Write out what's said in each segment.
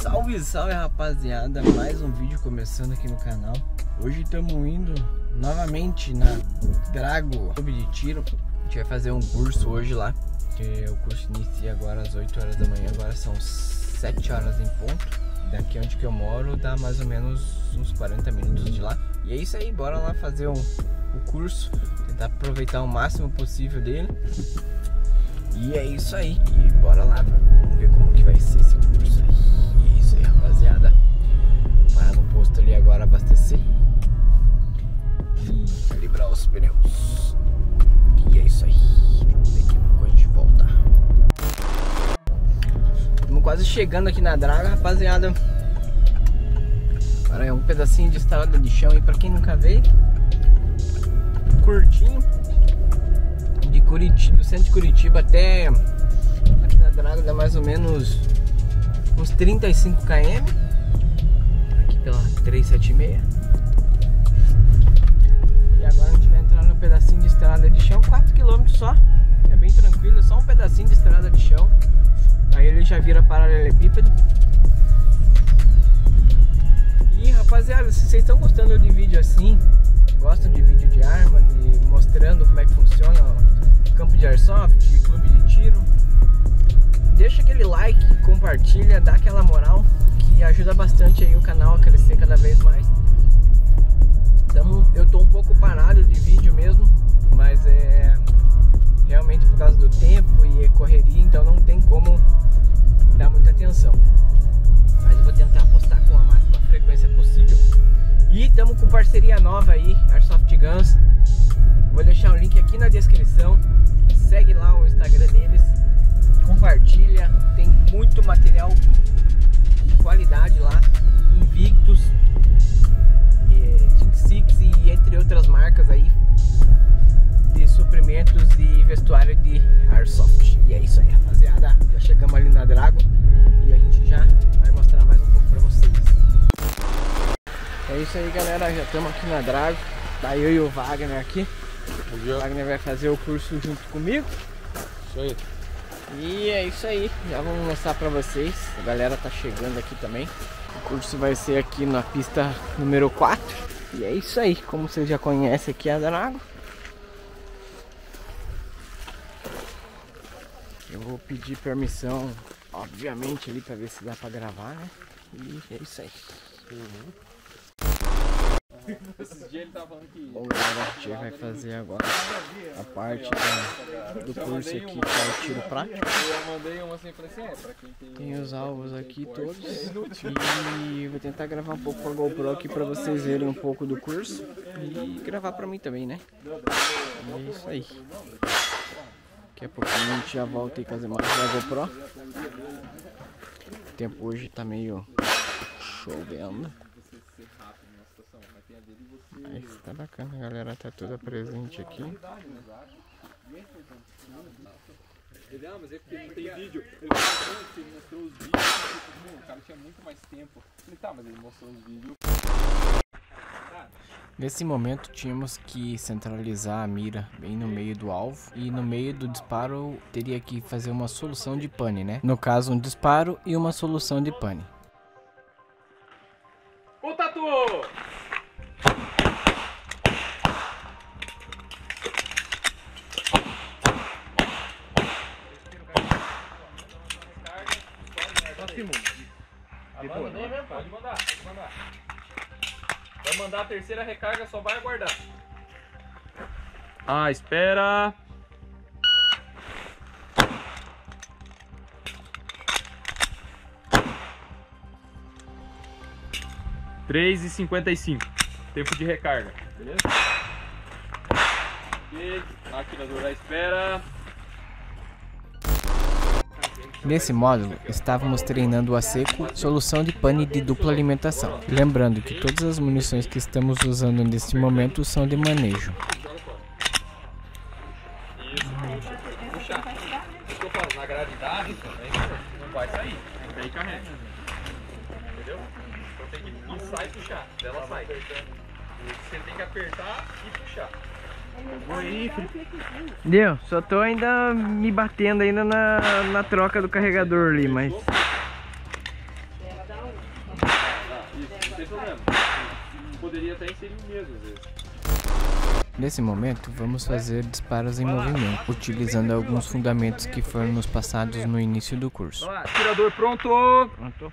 Salve, salve rapaziada, mais um vídeo começando aqui no canal. Hoje estamos indo novamente na Drago Clube de Tiro. A gente vai fazer um curso hoje lá, que o curso inicia agora às 8 horas da manhã, agora são 7 horas em ponto. Daqui onde que eu moro dá mais ou menos uns 40 minutos de lá. E é isso aí, bora lá fazer o curso, tentar aproveitar o máximo possível dele. E é isso aí, e bora lá, vamos ver como que vai ser esse curso aí. E é isso aí, rapaziada. Parar no posto ali agora, abastecer e calibrar os pneus. E é isso aí, daqui a pouco a gente volta. Estamos quase chegando aqui na Draga, rapaziada. Agora é um pedacinho de estrada de chão aí pra quem nunca veio. Curtinho. De Curitiba, do centro de Curitiba até aqui na Draga dá mais ou menos uns 35 km. Aqui pela 376. E agora a gente vai entrar no pedacinho de estrada de chão, 4 km só. É bem tranquilo, é só um pedacinho de estrada de chão. Aí ele já vira paralelepípedo. E rapaziada, se vocês estão gostando de vídeo assim, gostam de vídeo de arma, de mostrando como é que funciona campo de airsoft, clube de tiro, deixa aquele like, compartilha, dá aquela moral que ajuda bastante aí o canal a crescer cada vez mais. Então eu tô um pouco parado de vídeo mesmo, mas é realmente por causa do tempo e correria, então não tem como dar muita atenção. Mas eu vou tentar postar com a máxima frequência possível. E estamos com parceria nova aí, Airsoft Guns. Vou deixar o link aqui na descrição. Segue lá o Instagram deles, compartilha, tem muito material de qualidade lá, Invictus, Team Six e entre outras marcas aí de suprimentos e vestuário de Airsoft. E é isso aí, rapaziada, já chegamos ali na Drago e a gente já vai mostrar mais um pouco pra vocês. É isso aí, galera, já estamos aqui na Drago, tá eu e o Wagner aqui. O Wagner vai fazer o curso junto comigo. Isso aí. E é isso aí, já vamos mostrar pra vocês. A galera tá chegando aqui também. O curso vai ser aqui na pista número 4. E é isso aí, como vocês já conhecem aqui a Drago. Eu vou pedir permissão, obviamente, ali pra ver se dá pra gravar, né? E é isso aí. Esses dias ele tava falando que... Bom, galera, a gente vai fazer agora a parte do curso aqui, que é o tiro prático. Eu mandei uma assim, falei assim, pra quem tem os alvos aqui todos. E vou tentar gravar um pouco com a GoPro aqui pra vocês verem um pouco do curso. E gravar pra mim também, né? E é isso aí. Daqui a pouco a gente já volta aí com as imagens da GoPro. O tempo hoje tá meio chovendo. Mas tá bacana, a galera tá toda presente aqui. Ele, mas é porque não tem vídeo. Ele mostrou os vídeos, o cara tinha muito mais tempo. Ele, tá, mas ele mostrou os vídeos. Nesse momento tínhamos que centralizar a mira bem no meio do alvo. E no meio do disparo teria que fazer uma solução de pane, né? No caso, um disparo e uma solução de pane. Ô, Tatu! 'Pode mandar, pode mandar. Vai mandar a terceira recarga, só vai aguardar. Ah, espera. (3:55) tempo de recarga, beleza? Ok, máquina do espera. Nesse módulo, estávamos treinando a seco solução de pane de dupla alimentação. Lembrando que todas as munições que estamos usando neste momento são de manejo. Isso, puxar. Isso que eu falo, na gravidade também não vai sair. Daí carrega. Entendeu? Então tem que pisar e puxar. Ela sai. Você tem que apertar e puxar. Deu, só tô ainda me batendo ainda na troca do carregador ali, mas... Isso, não tem problema. Poderia até inserir o mesmo, às vezes. Nesse momento, vamos fazer disparos em movimento, utilizando alguns fundamentos que foram nos passados no início do curso. Atirador pronto! Pronto.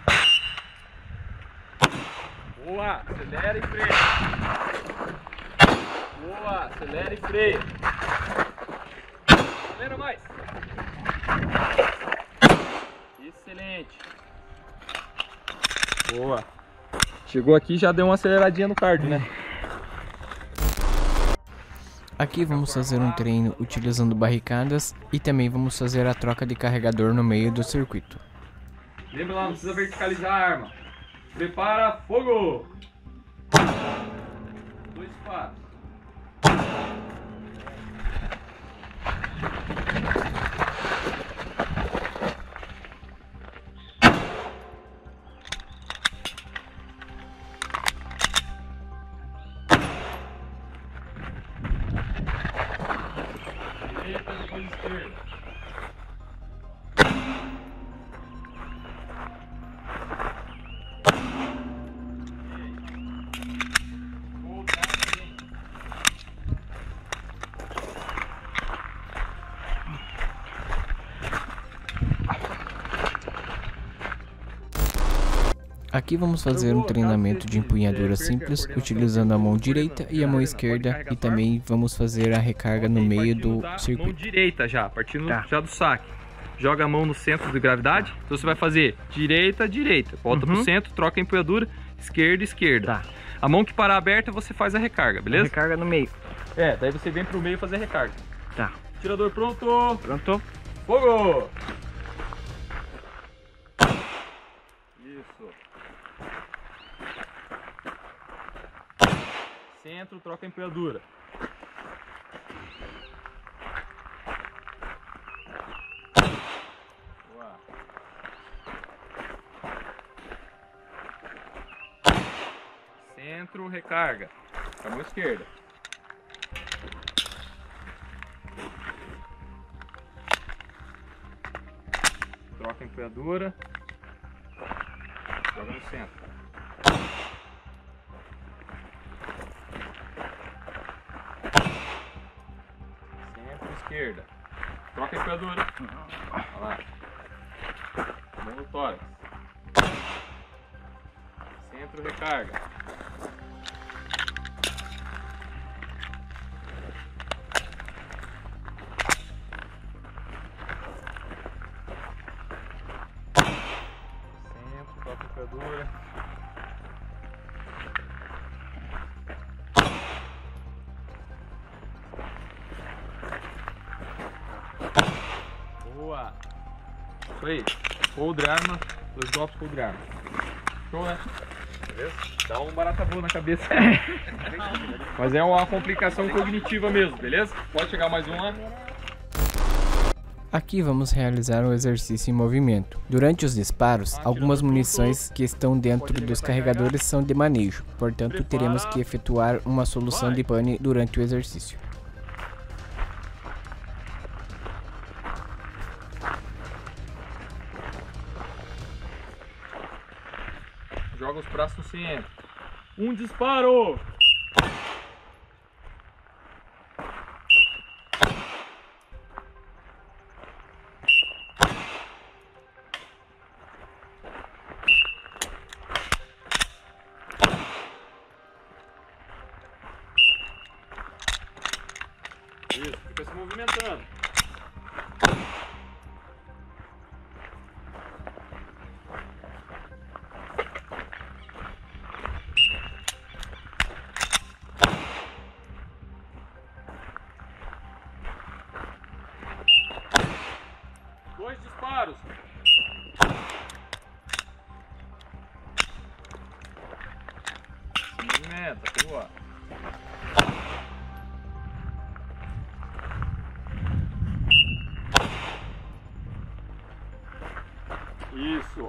Boa! Acelera e freia! Boa! Acelera e freia! Acelera mais! Excelente! Boa! Chegou aqui e já deu uma aceleradinha no cardio, né? Aqui vamos fazer um treino utilizando barricadas e também vamos fazer a troca de carregador no meio do circuito. Lembra lá, não precisa verticalizar a arma. Prepara, fogo! 2 disparos. Direita, depois esquerda. Aqui vamos fazer um treinamento de empunhadura simples, utilizando a mão direita e a mão esquerda, e também vamos fazer a recarga no meio do Mão circuito. direita já, partindo já do saque. Joga a mão no centro de gravidade, então você vai fazer direita, direita, volta pro centro, troca a empunhadura, esquerda, esquerda. A mão que parar aberta você faz a recarga, beleza? Recarga no meio. É, daí você vem pro meio fazer a recarga. Tá. Atirador pronto! Pronto? Fogo! Isso. Centro, troca a empunhadura. Boa. Centro, recarga. Com a mão esquerda. Troca a empunhadura. Joga no centro. Centro, esquerda. Troca a empunhadura. Olha lá. Mão no tórax. Centro, recarga. Centro, troca a empunhadura. Boa! Isso aí. Cold arma, 2 golpes cold arma. Show, né? Beleza? Dá um barata boa na cabeça. Mas é uma complicação cognitiva mesmo, beleza? Pode chegar mais um lá. Aqui vamos realizar um exercício em movimento. Durante os disparos, algumas munições que estão dentro dos carregadores são de manejo, portanto teremos que efetuar uma solução de pane durante o exercício. Joga os braços no centro. Um disparo! Isso, fica se movimentando. Dois disparos. Se movimenta, boa. Isso.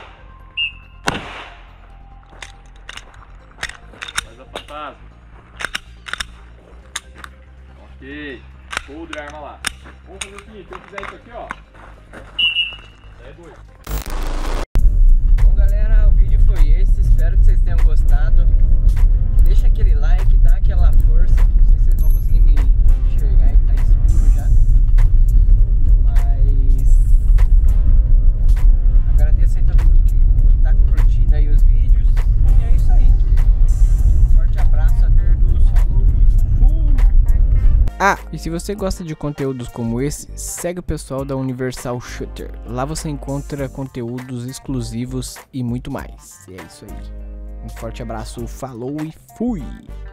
Faz a fantasma. Ok. Coldre a arma lá. Vamos fazer o seguinte, se eu fizer isso aqui, ó. É 2. Bom, galera, o vídeo foi esse. Espero que vocês tenham gostado. Deixa aquele like, dá aquela força. Não sei se vocês vão conseguir me enxergar, que tá escuro já. Mas agradeço aí todo mundo que tá curtindo aí os vídeos. E é isso aí. Um forte abraço a todos. Falou e fui! Ah, e se você gosta de conteúdos como esse, segue o pessoal da Universal Shooter. Lá você encontra conteúdos exclusivos e muito mais. E é isso aí. Um forte abraço, falou e fui!